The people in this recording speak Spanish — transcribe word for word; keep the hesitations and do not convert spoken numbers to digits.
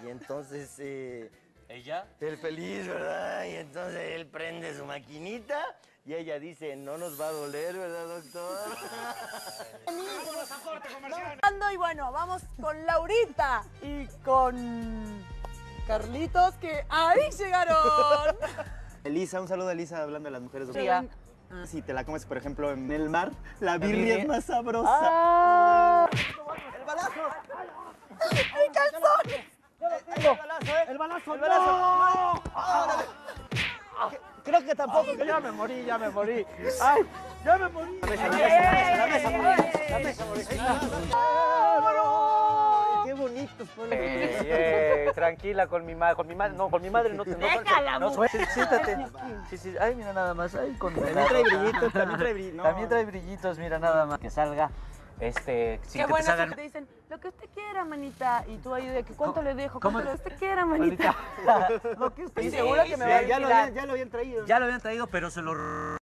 Y entonces... Eh, ¿Ella? el feliz, ¿verdad? Y entonces él prende su maquinita y ella dice, no nos va a doler, ¿verdad, doctor? Y bueno, vamos con Laurita y con Carlitos, que ahí llegaron. Elisa, un saludo a Elisa hablando de las mujeres. Sí. Si te la comes, por ejemplo, en el mar, la birria es más sabrosa. Ah. ¡El balazo! ¡Mi calzón! ¡El balazo, eh! ¡El balazo! ¡El balazo! ¡No! ¡Órale! Creo que tampoco, que ya me morí, ya me morí. ¡Ay! ¡Ya me morí! La mesa, la mesa, la mesa, morí. La mesa, morí. ¡Qué bonitos! Eh, eh, tranquila con mi madre, con mi madre, no, con mi madre no te... No, Déjala, no, mujer. sueltes, siéntate. Sí, sí, ay, mira nada más, ay, con... También trae brillitos, también trae brillitos. También trae brillitos, mira nada más. Que salga, este... sin Qué que te bueno salgan- que te dicen, lo que usted quiera, manita. Y tú ahí de que cuánto ¿Cómo? le dejo, ¿Cómo? cuánto le usted quiera, manita. Lo que usted Estoy segura que me va a Ya lo alquilar. habían, ya lo habían traído. Ya lo habían traído, pero se lo...